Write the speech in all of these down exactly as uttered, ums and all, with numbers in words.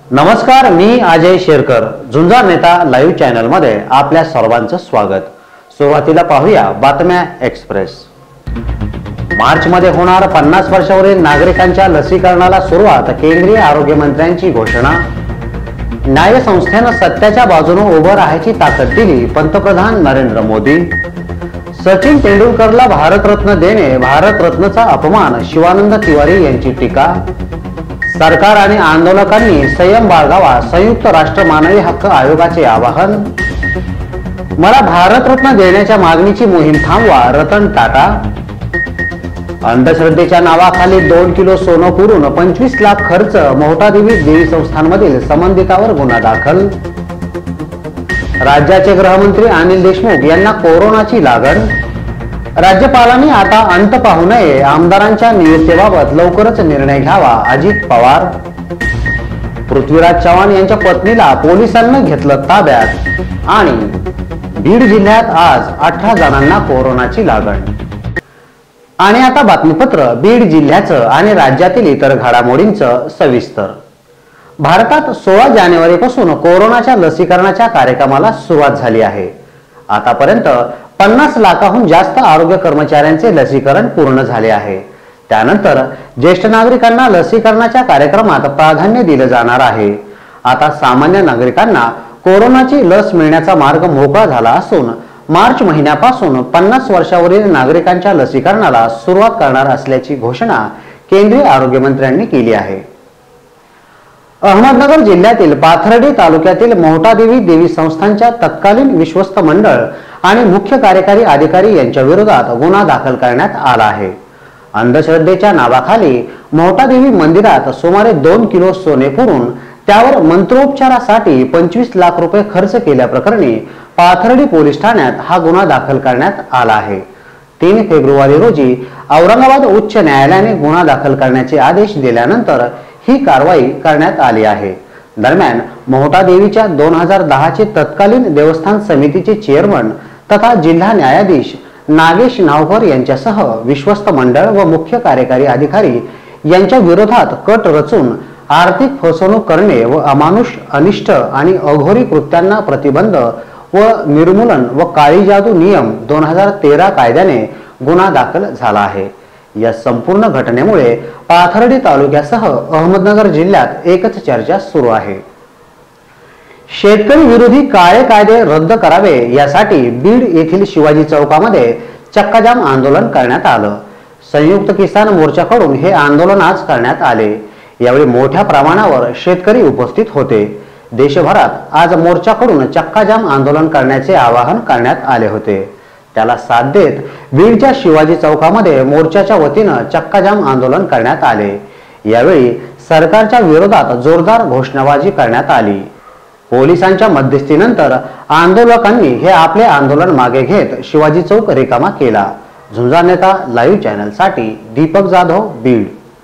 नमस्कार, मी अजय शेरकर, झुंजार Neta live channel मध्ये आपल्या सर्वांचं स्वागत। सुरुवातीला पाहूया बातम्या एक्सप्रेस। मार्च मध्ये होणार पन्नास वर्षावरील नागरिकांच्या लसीकरणाला सुरुवात, केंद्रीय आरोग्य मंत्र्यांची घोषणा। न्याय संस्थेनं सत्याच्या बाजूने उभं राहायची ताकद दिली, पंतप्रधान नरेंद्र मोदी। सचिन तेंडुलकरला भारतरत्न देणे भारतरत्नचा अपमान, शिवानंद तिवारी यांची टीका। सरकार आणि आंदोलकांनी संयम बाळगावा, संयुक्त राष्ट्र मानवी हक्क आयोगाचे आवाहन। मला भारतरत्न देण्याच्या मागणीची मोहीम थांबवा, रतन टाटा। अंधश्रद्धेच्या नावाखाली दोन किलो सोनं पुरून पंचवीस लाख खर्च, मोहटादेवी देवी संस्थांमधील संबंधितावर गुन्हा दाखल। राज्याचे गृहमंत्री अनिल देशमुख यांना कोरोनाची लागण। राज्यपालांनी आता अंत पाहू नये, आमदारांच्या नियुक्तीबाबत लवकरच निर्णय घ्यावा, अजित पवार। पृथ्वीराज चव्हाण यांच्या पत्नीला पोलिसांनी घेतलं ताब्यात आणि बीड जिल्ह्यात आज अठरा जणांना कोरोनाची लागण। आणि आता बातमीपत्र बीड जिल्ह्याचं आणि राज्यातील इतर घडामोडींचं सविस्तर। भारतात सोळा जानेवारी पासून कोरोनाच्या लसीकरणाच्या कार्यक्रमाला सुरुवात झाली आहे। आतापर्यंत पन्नास लाखाहून जास्त आरोग्य कर्मचाऱ्यांचे लसीकरण पूर्ण झाले आहे। त्यानंतर ज्येष्ठ नागरिकांना लसीकरणाच्या कार्यक्रमात प्राधान्य दिले जाणार आहे। आता सामान्य नागरिकांना कोरोनाची लस मिळण्याचा मार्ग मोकळा झाला असून मार्च महिन्यापासून पन्नास वर्षावरील नागरिकांच्या लसीकरणाला सुरुवात करणार असल्याची घोषणा केंद्रीय आरोग्य मंत्र्यांनी केली आहे। अहमदनगर जिल्ह्यातील पाथर्डी तालुक्यातील मोहटादेवी देवी संस्थांच्या तत्कालीन विश्वस्त मंडळ आणि मुख्य कार्यकारी अधिकारी यांच्या विरोधात गुन्हा दाखल करण्यात आला आहे। अंधश्रद्धेच्या नावाखाली मोहटादेवी मंदिरात सुमारे दोन किलो सोने पुरून त्यावर मंत्रोपचारासाठी पंचवीस लाख रुपये खर्च केल्याप्रकरणी पाथर्डी पोलीस ठाण्यात हा गुन्हा दाखल करण्यात आला आहे। तीन फेब्रुवारी रोजी औरंगाबाद उच्च न्यायालयाने गुन्हा दाखल करण्याचे आदेश दिल्यानंतर ही कारवाई करण्यात आली आहे। दरम्यान मोहटादेवीच्या दोन हजार दहा चे तत्कालीन देवस्थान समितीचे चेअरमन तथा जिल्हा न्यायाधीश नागेश नावकर यांच्यासह विश्वस्त मंडळ व मुख्य कार्यकारी अधिकारी यांच्या विरोधात कट रचून आर्थिक फसवणूक करणे व अमानुष, अनिष्ट आणि अघोरी कृत्यांना प्रतिबंध व निर्मूलन व काळी जादू नियम दोन हजार तेरा कायद्याने गुन्हा दाखल झाला आहे। या संपूर्ण घटनेमुळे पाथर्डी तालुक्यासह अहमदनगर जिल्ह्यात एकच चर्चा सुरू आहे। शेतकरी विरोधी काळे कायदे रद्द करावे यासाठी बीड येथील शिवाजी चौकामध्ये चक्काजाम आंदोलन करण्यात आलं। संयुक्त किसान मोर्चाकडून हे आंदोलन आज करण्यात आले। यावेळी मोठ्या प्रमाणावर शेतकरी उपस्थित होते। देशभरात आज मोर्चाकडून चक्काजाम आंदोलन करण्याचे आवाहन करण्यात आले होते। त्याला साथ देत बीडच्या शिवाजी चौकामध्ये मोर्चाच्या वतीनं चक्काजाम आंदोलन करण्यात आले। यावेळी सरकारच्या विरोधात जोरदार घोषणाबाजी करण्यात आली। पोलिसांच्या मध्यस्थीनंतर आंदोलकांनी हे आपले आंदोलन मागे घेत शिवाजी चौक रिकामा केला। झुंजार नेता लाईव्ह चॅनल साठी दीपक जाधव, बीड।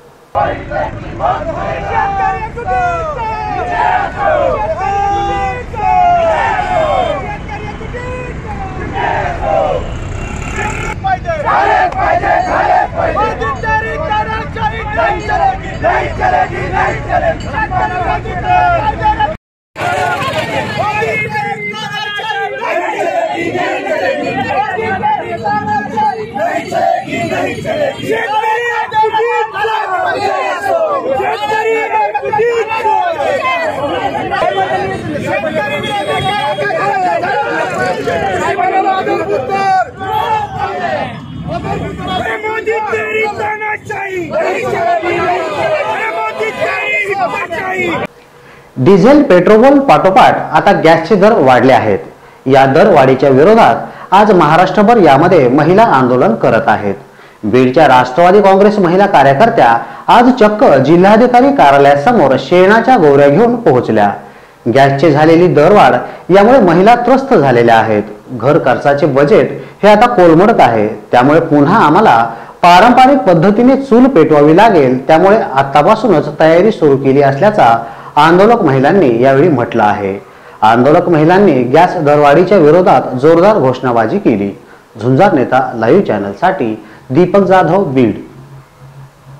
डिझेल पेट्रोल पाठोपाठ आता गॅसचे दर वाढले आहेत। या दरवाढीच्या विरोधात आज महाराष्ट्रभर यामध्ये महिला आंदोलन करत आहेत। बीडच्या राष्ट्रवादी काँग्रेस महिला कार्यकर्त्या आज चक्क जिल्हाधिकारी कार्यालयासमोर शेणाच्या गोवऱ्या घेऊन पोहोचल्या। गॅसची झालेली दरवाढ यामुळे महिला त्रस्त झालेल्या आहेत। घर खर्चाचे बजेट हे आता कोलमडत आहे, त्यामुळे पुन्हा आम्हाला पारंपरिक पद्धतीने चूल पेटवावी लागेल, त्यामुळे आतापासूनच तयारी सुरू केली असल्याचा आंदोलक महिलांनी यावेळी म्हटलं आहे। आंदोलक महिलांनी गॅस दरवाढीच्या विरोधात जोरदार घोषणाबाजी केली। झुंजार नेता लाईव्ह चॅनल साठी दीपक जाधव, बीड।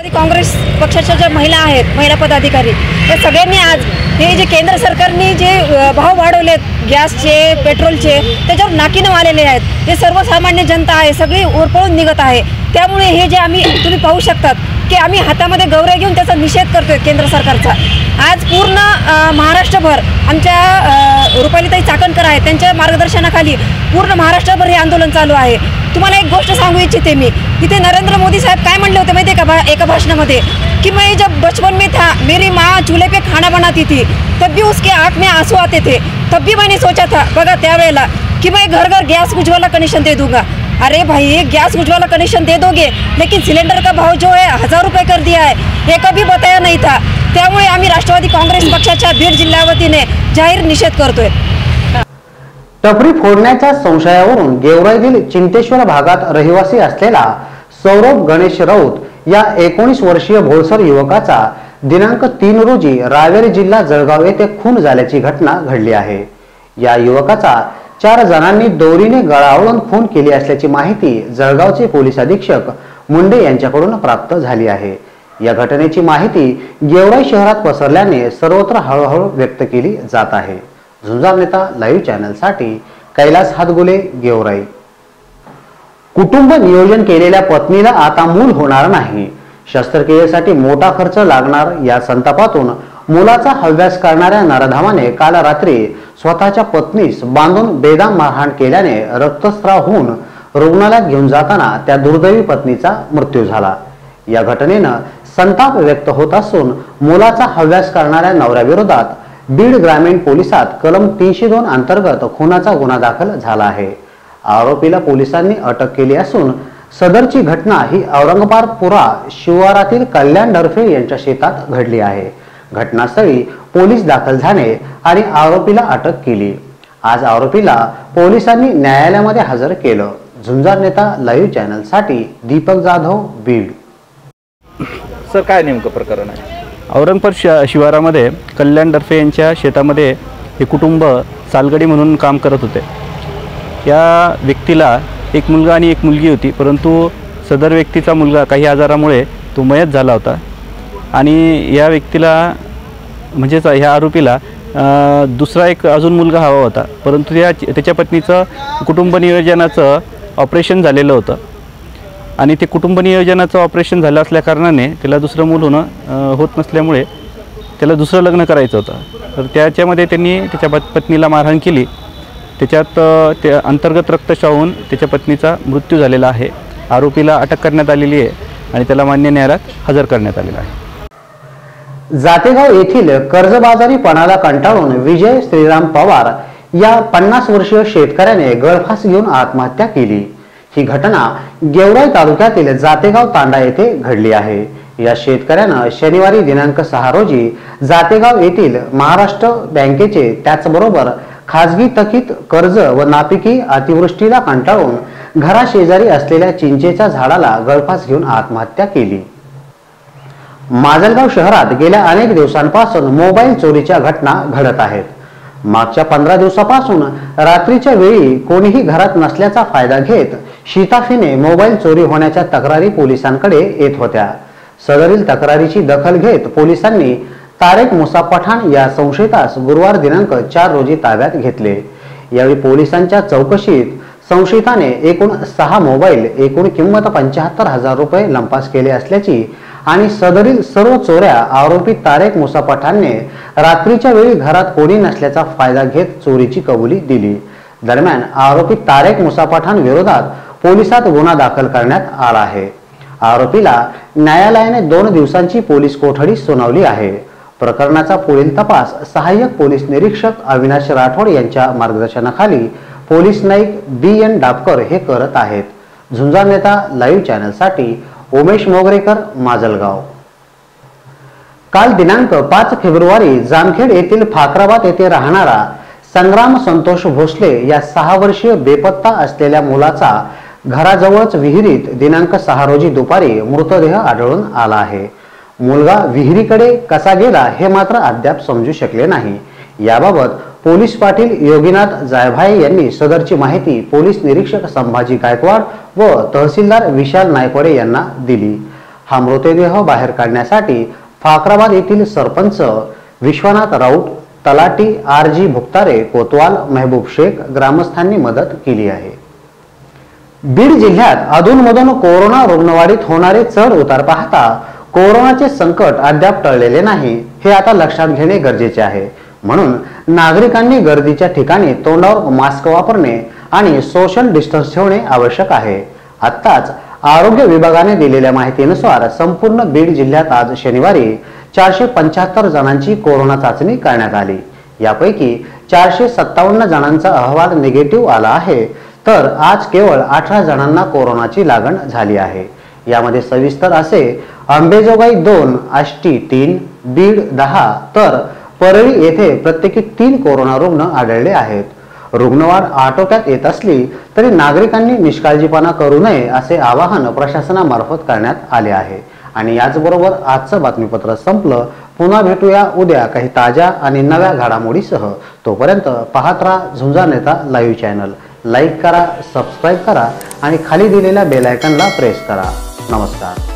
काँग्रेस पक्षाच्या ज्या महिला आहेत, महिला पदाधिकारी, त्या सगळ्यांनी आज हे जे केंद्र सरकारने जे भाव वाढवलेत गॅसचे, पेट्रोलचे, त्याच्यावर नाकीनं आलेले आहेत. हे सर्वसामान्य जनता आहे, सगळी उरपळून निघत आहे. त्यामुळे हे जे आम्ही तुम्ही पाहू शकतात की आम्ही हातामध्ये गौऱ्या घेऊन त्याचा निषेध करतोय केंद्र सरकारचा. आज पूर्ण महाराष्ट्रभर आमच्या रुपालीताई चाकणकर आहेत, त्यांच्या मार्गदर्शनाखाली पूर्ण महाराष्ट्रभर हे आंदोलन चालू आहे. तुम्हाला एक गोष्ट सांगू इच्छिते मी, इथे नरेंद्र मोदी साहेब काय म्हणले होते माहिती आहे का, एका भाषणामध्ये कि मैं जब बचपन में था मेरी माँ चूल्हे पे खाना बनाती थी, तब भी उसके आँख में आंसू आते थे, तब भी मैंने सोचा था बघा त्यावेळेला कि मैं घर घर गैस उज्ज्वला कनेक्शन दे दूंगा. अरे भाई, गैस उज्ज्वला कनेक्शन दे दोगे, लेकिन सिलेंडर का भाव जो है हजार रुपये कर दिया है, ये कभी बताया नहीं था. त्यामुळे आम्ही राष्ट्रवादी काँग्रेस पक्षाच्या बीड जिल्हा वतीने जाहीर निषेध करतोय. टपरी फोडण्याच्या संशयावरून गेवराईतील चिंतेश्वर भागात रहिवासी असलेला सौरभ गणेश राऊत या एकोणीस वर्षीय भोळसर युवकाचा दिनांक तीन रोजी रावेर जिल्हा जळगाव येथे खून झाल्याची घटना घडली आहे. या युवकाचा चार जणांनी दोरीने गळा आवळून खून केली असल्याची माहिती जळगावचे पोलीस अधीक्षक मुंडे यांच्याकडून प्राप्त झाली आहे. या घटनेची माहिती गेवराई शहरात पसरल्याने सर्वत्र हळूहळू व्यक्त केली जात आहे. झुंजार नेता लाईव्ह चॅनलसाठी कैलास हातगुले, गेवराई. कुटुंब नियोजन केलेल्या पत्नीला आता मूल होणार नाही, शस्त्रक्रियेसाठी मोठा खर्च लागणार या संतापातून मुलाचा हव्यास करणाऱ्या नरधावाने काल रात्री स्वतःच्या पत्नीस बांधून बेदम मारहाण केल्याने रक्तस्राव होऊन रुग्णालयात घेऊन जाताना त्या दुर्दैवी पत्नीचा मृत्यू झाला. या घटनेनं संताप व्यक्त होत असून मुलाचा हव्यास करणाऱ्या नवऱ्याविरोधात बीड ग्रामीण पोलिसात कलम तीनशे दोन अंतर्गत खुनाचा गुन्हा दाखल झाला आहे. आरोपीला पोलिसांनी अटक केली असून सदरची घटना ही औरंगाबादपुरा शिवारातील कल्याण डरफे यांच्या शेतात घडली आहे. घटनास्थळी पोलीस दाखल झाले आणि आरोपीला अटक केली. आज आरोपीला पोलिसांनी न्यायालयामध्ये हजर केलं. झुंजार नेता लाईव्ह चॅनलसाठी दीपक जाधव, बीड. सर, काय नेमकं प्रकरण आहे? औरंगाबाद शिवारामध्ये कल्याण डरफे यांच्या शेतामध्ये हे कुटुंब सालगडी म्हणून काम करत होते. या व्यक्तीला एक मुलगा आणि एक मुलगी होती, परंतु सदर व्यक्तीचा मुलगा काही आजारामुळे तो मयत झाला होता आणि या व्यक्तीला म्हणजेच ह्या आरोपीला दुसरा एक अजून मुलगा हवा होता, परंतु त्या त्याच्या पत्नीचं कुटुंब नियोजनाचं ऑपरेशन झालेलं होतं आणि ते कुटुंब नियोजनाचं ऑपरेशन झालं असल्याकारणाने त्याला दुसरं मूल होणं होत नसल्यामुळे त्याला दुसरं लग्न करायचं होतं. तर त्याच्यामध्ये त्यांनी त्याच्या पत्नीला मारहाण केली. त्याच्यात त्या अंतर्गत रक्तस्राव होऊन त्याच्या पत्नीचा मृत्यू झालेला आहे. आरोपीला अटक करण्यात आलेली आहे आणि त्याला मान्य न्यायालयात हजर करण्यात आलेला आहे. जातेगाव येथील कर्जबाजारीपणाला कंटाळून विजय श्रीराम पवार या पन्नास वर्षीय शेतकऱ्याने गळफास घेऊन आत्महत्या केली. ही घटना गेवराई तालुक्यातील जातेगाव तांडा येथे घडली आहे. या शेतकऱ्यानं शनिवारी दिनांक सहा रोजी जातेगाव येथील महाराष्ट्र बँकेचे त्याचबरोबर खाजगी थकीत कर्ज व नापिकी अतिवृष्टीला कंटाळून घराशेजारी असलेल्या चिंचेच्या झाडाला गळफास घेऊन आत्महत्या केली. माजलगाव शहरात गेल्या अनेक दिवसांपासून मोबाईल चोरीच्या घटना घडत आहेत. मागच्या पंधरा दिवसापासून रात्रीच्या वेळी कोणीही घरात नसल्याचा फायदा घेत शिताफीने मोबाईल चोरी होण्याच्या तक्रारी पोलिसांकडे येत होत्या. सदरील तक्रारीची दखल घेत पोलिसांनी तारेक मुसा पठाण या संशयितास गुरुवार दिनांक चार रोजी ताब्यात घेतले. यावेळी पोलिसांच्या चौकशीत संशयिताने एकूण सहा मोबाईल एकूण किंमत पंच्याहत्तर हजार रुपये लंपास केले असल्याची आणि सदरील सर्व चोऱ्या आरोपी तारेक मुसा पठाणने रात्रीच्या वेळी घरात कोणी नसल्याचा फायदा घेत चोरीची कबुली दिली. दरम्यान आरोपी तारेक मुसा पठाण विरोधात पोलिसात गुन्हा दाखल करण्यात आला आहे. आरोपीला न्यायालयाने दोन दिवसांची पोलीस कोठडी सुनावली आहे. प्रकरणाचा पुढील तपास सहाय्यक पोलीस निरीक्षक अविनाश राठोड यांच्या मार्गदर्शनाखाली police Naik B N Dapkar हे करत आहेत. झुंजार नेता लाईव्ह चॅनलसाठी उमेश मोगरेकर, माजलगाव. काल दिनांक पाच फेब्रुवारी जामखेड येथील फाकराबाद येथे राहणारा संग्राम संतोष भोसले या सहा वर्षीय बेपत्ता असलेल्या मुलाचा घराजवळच विहिरीत दिनांक सहा रोजी दुपारी मृतदेह आढळून आला आहे. मुलगा विहिरीकडे कसा गेला हे मात्र अद्याप समजू शकले नाही. याबाबत पोलीस पाटील योगीनाथ जायभाये यांनी सदरची माहिती पोलीस निरीक्षक संभाजी गायकवाड व तहसीलदार विशाल नायकवाडे यांना दिली. हा मृतदेह बाहेर काढण्यासाठी फाकराबाद येथील सरपंच विश्वनाथ राऊत, तलाठी आर जी भुक्तारे कोतवाल, महबूब शेख ग्रामस्थांनी मदत केली आहे। बीड जिल्ह्यात अधूनमधून कोरोना रुग्णवाढीत होणारे चढ उतार पाहता कोरोनाचे संकट अद्याप टळलेले नाही हे आता लक्षात घेणे गरजेचे आहे। म्हणून नागरिकांनी गर्दीच्या ठिकाणी तोंडावर मास्क वापरणे आणि सोशल डिस्टन्स ठेवणे आवश्यक आहे। आत्ताच आरोग्य विभागाने दिलेल्या माहितीनुसार संपूर्ण बीड जिल्ह्यात आज शनिवारी चारशे पंच्याहत्तर जणांची कोरोना चाचणी करण्यात आली। यापैकी चारशे सत्तावन्न जणांचा अहवाल निगेटिव्ह आला आहे, तर आज केवळ अठरा जणांना कोरोनाची लागण झाली आहे। यामध्ये सविस्तर असे अंबेजोगाई दोन, आष्टी तीन, बीड दहा तर परळी येथे प्रत्येकी तीन कोरोना रुग्ण आढळले आहेत। रुग्णवाढ आटोक्यात येत असली तरी नागरिकांनी निष्काळजीपणा करू नये असे आवाहन प्रशासनामार्फत करण्यात आले आहे। आणि याचबरोबर आजचं बातमीपत्र संपलं। पुन्हा भेटूया उद्या काही ताज्या आणि नव्या घडामोडीसह। तोपर्यंत पाहत राहा Zunjar Neta live channel. Like करा, सबस्क्राईब करा आणि खाली दिलेल्या बेल आयकॉनला प्रेस करा। नमस्कार।